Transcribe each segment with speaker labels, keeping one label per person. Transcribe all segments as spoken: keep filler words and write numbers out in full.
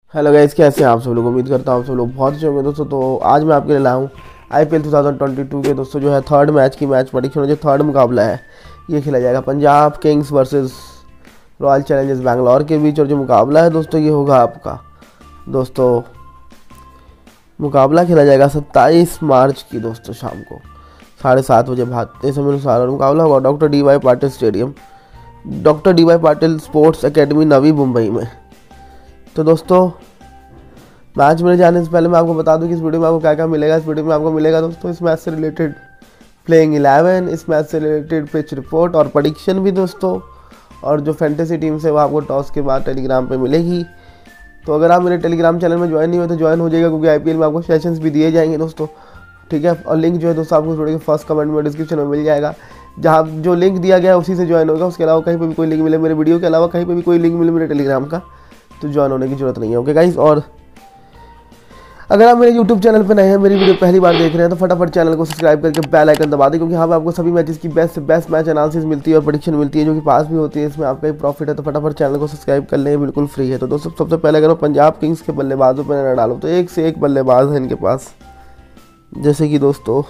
Speaker 1: Hello guys, कैसे हैं आप सब लोग। उम्मीद करता हूँ आप सब लोग बहुत अच्छे होंगे दोस्तों। तो आज मैं आपके लिए लाया हूँ आईपीएल दो हज़ार बाईस के दोस्तों जो है थर्ड मैच की मैच प्रेडिक्शन। जो थर्ड मुकाबला है ये खेला जाएगा Punjab kings versus royal challengers Bangalore के बीच। और जो मुकाबला है दोस्तों ये होगा आपका दोस्तों मुकाबला खेला जाएगा सत्ताईस मार्च की दोस्तों शाम को साढ़े सात बजे भारतीय समय अनुसार। और मुकाबला होगा doctor D Y Patil stadium, doctor D Y Patil sports academy Navi Mumbai में। तो दोस्तों मैच में जाने से पहले मैं आपको बता दूं कि इस वीडियो में आपको क्या क्या मिलेगा। इस वीडियो में आपको मिलेगा दोस्तों इस मैच से रिलेटेड प्लेइंग इलेवन, इस मैच से रिलेटेड पिच रिपोर्ट और प्रेडिक्शन भी दोस्तों। और जो फैंटेसी टीम से वो आपको टॉस के बाद टेलीग्राम पे मिलेगी। तो अगर आप मेरे टेलीग्राम चैनल में ज्वाइन नहीं हुए तो ज्वाइन हो जाएगा, क्योंकि आईपीएल में आपको सेशंस भी दिए जाएंगे दोस्तों, ठीक है। और लिंक जो है दोस्तों आपको वीडियो के फर्स्ट कमेंट में डिस्क्रिप्शन में मिल जाएगा, जहाँ जो लिंक दिया गया है उसी से ज्वाइन होगा। उसके अलावा कहीं पर भी कोई लिंक मिले मेरे वीडियो के अलावा कहीं पर भी कोई लिंक मिले मेरे टेलीग्राम का तो ज्वाइन होने की जरूरत नहीं है, ओके गाइस। और अगर आप मेरे यूट्यूब चैनल पर नए हैं, मेरी वीडियो पहली बार देख रहे हैं, तो फटाफट चैनल को सब्सक्राइब करके बेल आइकन दबा दें, क्योंकि यहाँ पे आपको सभी मैचेस की बेस्ट से बेस्ट मैच एनालिसिस मिलती है और प्रेडिक्शन मिलती है, जो कि पास भी होती है। इसमें आपका ही प्रॉफिट है, तो फटाफट चैनल को सब्सक्राइब कर लें, बिल्कुल फ्री है। तो दोस्तों सबसे पहले अगर मैं पंजाब किंग्स के बल्लेबाजों पर नजर डालूँ तो एक से एक बल्लेबाज है इनके पास, जैसे कि दोस्तों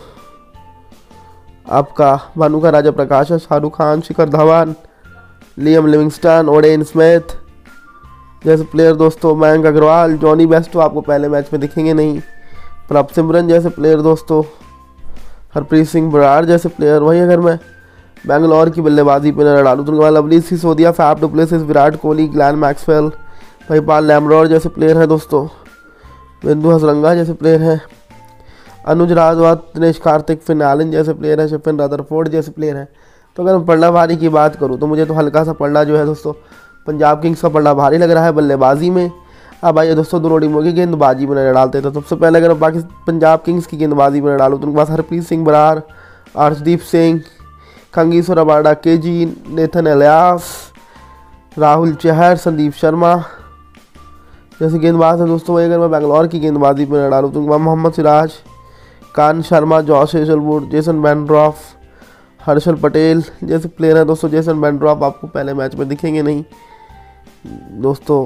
Speaker 1: आपका भानु का राजा प्रकाश है, Shahrukh Khan, Shikhar Dhawan, Liam Livingstone, Odean Smith जैसे प्लेयर दोस्तों, मयंक अग्रवाल, जॉनी बेस्टो आपको पहले मैच में दिखेंगे नहीं, प्रभ सिमरन जैसे प्लेयर दोस्तों, हरप्रीत सिंह बराड़ जैसे प्लेयर। वहीं अगर मैं बैंगलोर की बल्लेबाजी पर नजर डालूँ तो उनके बाद लवली Sisodia, Faf du Plessis, Virat Kohli, Glenn Maxwell, Mahipal Lomror जैसे प्लेयर हैं दोस्तों, बिंदु हसरंगा जैसे प्लेयर हैं, अनुज राजवात, दिनेश कार्तिक, फिन एलन जैसे प्लेयर हैं, शिफिन रदरफोर्ड जैसे प्लेयर हैं। तो अगर मैं पलड़ा भारी की बात करूँ तो मुझे तो हल्का सा पलड़ा जो है दोस्तों पंजाब किंग्स का पलड़ा भारी लग रहा है बल्लेबाजी में। अब आइए दोस्तों दोनों टीमों की गेंदबाजी में नजर डालते हैं। तो सबसे पहले अगर बाकी पंजाब किंग्स की गेंदबाजी में डालूँ तो उनके पास Harpreet Singh Brar, Arshdeep Singh, Kagiso Rabada, K G, Nathan Ellis, Rahul Chahar, Sandeep Sharma जैसे गेंदबाज हैं दोस्तों। वहीं अगर मैं बैंगलोर की गेंदबाजी में नजर डालूँ तो उनके पास Mohammed Siraj, Karn Sharma, Josh Hazlewood, Jason Behrendorff, Harshal Patel जैसे प्लेयर हैं दोस्तों। जेसन बेंड्रॉफ आपको पहले मैच में दिखेंगे नहीं दोस्तों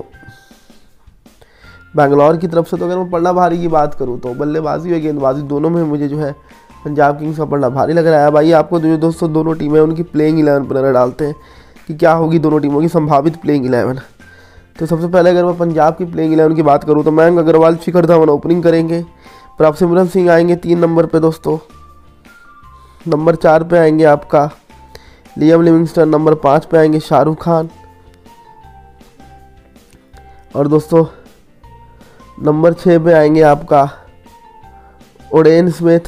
Speaker 1: बैंगलोर की तरफ से। तो अगर मैं पलड़ा भारी की बात करूं तो बल्लेबाजी और गेंदबाजी दोनों में मुझे जो है पंजाब किंग्स का पलड़ा भारी लग रहा है। भाई आपको जो दोस्तों दोनों टीमें उनकी प्लेइंग इलेवन पर नजर डालते हैं कि क्या होगी दोनों टीमों की संभावित प्लेइंग इलेवन। तो सबसे पहले अगर मैं पंजाब की प्लेइंग इलेवन की बात करूँ तो मयंक अग्रवाल, शिखर धवन ओपनिंग करेंगे, प्रभ सिमरन सिंह आएंगे तीन नंबर पे दोस्तों, नंबर चार पे आएंगे आपका लियम लिविंगस्टन, नंबर पाँच पे आएंगे शाहरुख खान, और दोस्तों नंबर छः पे आएंगे आपका ओडेन स्मिथ,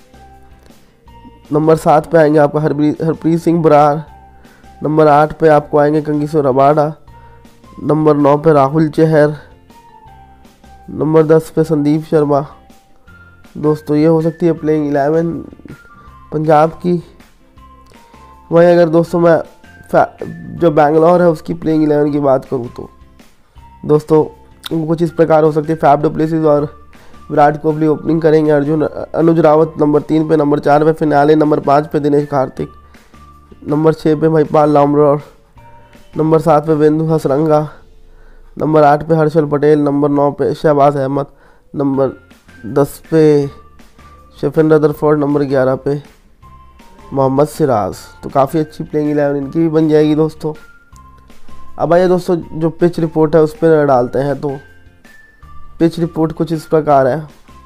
Speaker 1: नंबर सात पे आएंगे आपका हरप्रीत हरप्रीत सिंह बराड़, नंबर आठ पे आपको आएंगे कंगीसो रबाडा, नंबर नौ पे राहुल चहर, नंबर दस पे संदीप शर्मा। दोस्तों ये हो सकती है प्लेइंग इलेवन पंजाब की। वहीं अगर दोस्तों मैं जो बैंगलोर है उसकी प्लेइंग इलेवन की बात करूँ तो दोस्तों कुछ इस प्रकार हो सकती है। फैफ डु प्लेसिस और विराट कोहली ओपनिंग करेंगे, अर्जुन अनुज रावत नंबर तीन पे, नंबर चार पे फिन एलन, नंबर पाँच पे दिनेश कार्तिक, नंबर छः पे महिपाल लैम्ब्रोर, नंबर सात पे बिंदु हसरंगा, नंबर आठ पे हर्षल पटेल, नंबर नौ पे शहबाज अहमद, नंबर दस पे शिफिन रदरफोर्ड, नंबर ग्यारह पे मोहम्मद सिराज। तो काफ़ी अच्छी प्लेइंग इलेवन इनकी भी बन जाएगी दोस्तों। अब आइए दोस्तों जो पिच रिपोर्ट है उस पर नजर डालते हैं। तो पिच रिपोर्ट कुछ इस प्रकार है।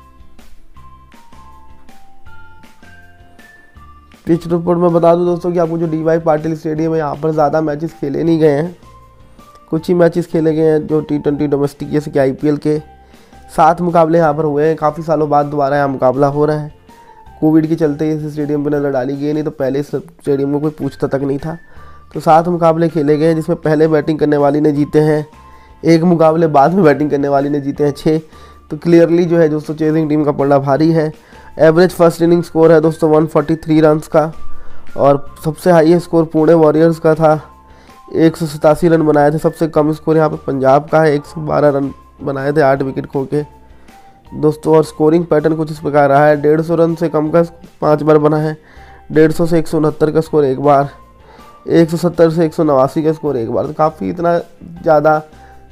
Speaker 1: पिच रिपोर्ट में बता दूं दोस्तों कि आपको जो डी वाई पाटिल स्टेडियम है यहाँ पर ज़्यादा मैचेस खेले नहीं गए हैं, कुछ ही मैचेस खेले गए हैं जो टी ट्वेंटी डोमेस्टिक जैसे कि आईपीएल के सात मुकाबले यहाँ पर हुए हैं। काफ़ी सालों बाद दोबारा यहाँ मुकाबला हो रहा है। कोविड के चलते इस स्टेडियम पर नज़र डाली गई, नहीं तो पहले इस स्टेडियम को कोई पूछता तक नहीं था। तो सात मुकाबले खेले गए हैं, जिसमें पहले बैटिंग करने वाली ने जीते हैं एक मुकाबले, बाद में बैटिंग करने वाली ने जीते हैं छः। तो क्लियरली जो है दोस्तों चेजिंग टीम का पलड़ा भारी है। एवरेज फर्स्ट इनिंग स्कोर है दोस्तों एक सौ तैंतालीस रन्स का, और सबसे हाईएस्ट स्कोर पुणे वॉरियर्स का था, एक सौ सतासी रन बनाए थे। सबसे कम स्कोर यहाँ पे पंजाब का है, एक सौ बारह रन बनाए थे आठ विकेट खो के दोस्तों। और स्कोरिंग पैटर्न कुछ इस प्रकार रहा है, डेढ़ सौ रन से कम का पाँच बार बना है, डेढ़ सौ से एक सौ उनहत्तर का स्कोर एक बार, एक सौ सत्तर से एक सौ नवासी का स्कोर एक बार। तो काफ़ी इतना ज़्यादा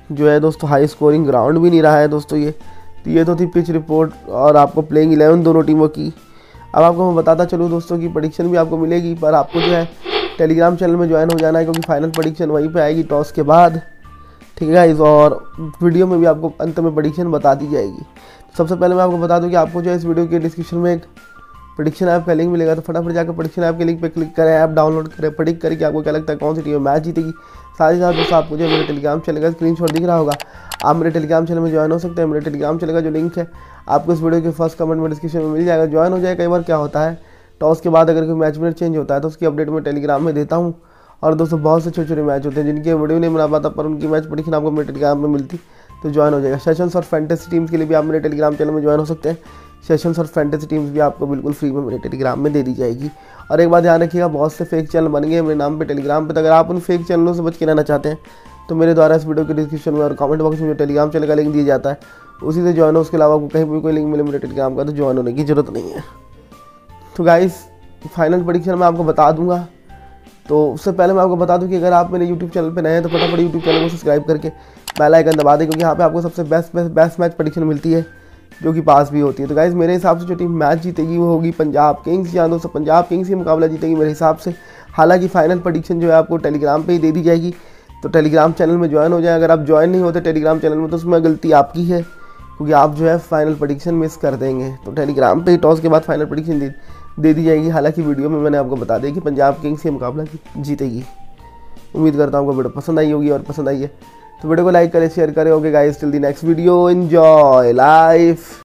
Speaker 1: जो है दोस्तों हाई स्कोरिंग ग्राउंड भी नहीं रहा है दोस्तों ये। तो ये तो थी पिच रिपोर्ट और आपको प्लेइंग इलेवन दोनों टीमों की। अब आपको मैं बताता चलूँ दोस्तों की प्रेडिक्शन भी आपको मिलेगी, पर आपको जो है टेलीग्राम चैनल में ज्वाइन हो जाना है, क्योंकि फाइनल प्रेडिक्शन वहीं पे आएगी टॉस के बाद, ठीक है गाइस। और वीडियो में भी आपको अंत में प्रेडिक्शन बता दी जाएगी। सबसे पहले मैं आपको बता दूं कि आपको जो है इस वीडियो के डिस्क्रिप्शन में एक प्रेडिक्शन ऐप का लिंक मिलेगा, तो फटाफट जाकर प्रेडिक्शन ऐप के लिंक पे क्लिक करें, ऐप डाउनलोड करें, प्रेडिक्ट करें कि आपको क्या लगता है कौन सी टीम मैच जीतेगी। साथ ही साथ दोस्तों आपको जो मेरे टेलीग्राम चैनल का स्क्रीनशॉट दिख रहा होगा, आप मेरे टेलीग्राम चैनल में ज्वाइन हो सकते हैं। मेरे टेलीग्राम चैनल का जो लिंक है आपको इस वीडियो के फर्स्ट कमेंट में डिस्क्रिप्शन में मिल जाएगा, ज्वाइन हो जाए। कई बार क्या होता है टॉस के बाद अगर कोई मैच में चेंज होता है तो उसकी अपडेट मैं टेलीग्राम में देता हूँ। और दोस्तों बहुत से छोटे छोटे मैच होते हैं जिनके वीडियो नहीं बना पाता, पर उनकी मैच प्रेडिक्शन आपको मेरे टेलीग्राम में मिलती, तो ज्वाइन हो जाएगा। सेशंस और फैंटेसी टीम्स के लिए भी आप मेरे टेलीग्राम चैनल में ज्वाइन हो सकते हैं। सेशंस और फैंटेसी टीम्स भी आपको बिल्कुल फ्री में मेरे टेलीग्राम में दे दी जाएगी। और एक बात ध्यान रखिएगा, बहुत से फेक चैनल बन गए मेरे नाम पे टेलीग्राम पे, तो अगर आप उन फेक चैनलों से बच के रहना चाहते हैं तो मेरे द्वारा इस वीडियो के डिस्क्रिप्शन में और कमेंट बॉक्स में जो टेलीग्राम चैनल का लिंक दिया जाता है उसी से ज्वाइन हो। उसके अलावा आपको कहीं भी कोई लिंक मिले मेरे टेलीग्राम का तो ज्वाइन होने की जरूरत नहीं है। तो गाइस फाइनल प्रेडिक्शन मैं आपको बता दूंगा। तो उससे पहले मैं आपको बता दूं कि अगर आप मेरे यूट्यूब चैनल पे नए हैं तो फटाफट यूट्यूब चैनल को सब्सक्राइब करके बेल आइकन दबा दें, क्योंकि यहाँ पे आपको सबसे best best best match prediction मिलती है जो कि पास भी होती है। तो गाइस मेरे हिसाब से जो टीम मैच जीतेगी वो होगी पंजाब किंग्स। यहाँ दोस्तों पंजाब किंग्स ही मुकाबला जीतेगी मेरे हिसाब से। हालांकि फाइनल प्रेडिक्शन जो है आपको टेलीग्राम पे ही दे दी जाएगी, तो टेलीग्राम चैनल में ज्वाइन हो जाए। अगर आप ज्वाइन नहीं होते टेलीग्राम चैनल में तो उसमें गलती आपकी है, क्योंकि आप जो है फाइनल प्रेडिक्शन मिस कर देंगे। तो टेलीग्राम पे ही टॉस के बाद फाइनल प्रेडिक्शन दे, दे दी जाएगी। हालांकि वीडियो में मैंने आपको बता दिया कि पंजाब किंग्स ये मुकाबला जीतेगी। उम्मीद करता हूँ आपको वीडियो पसंद आई होगी, और पसंद आई है तो वीडियो को लाइक करें, शेयर करें। Okay guys, till the next video, enjoy life.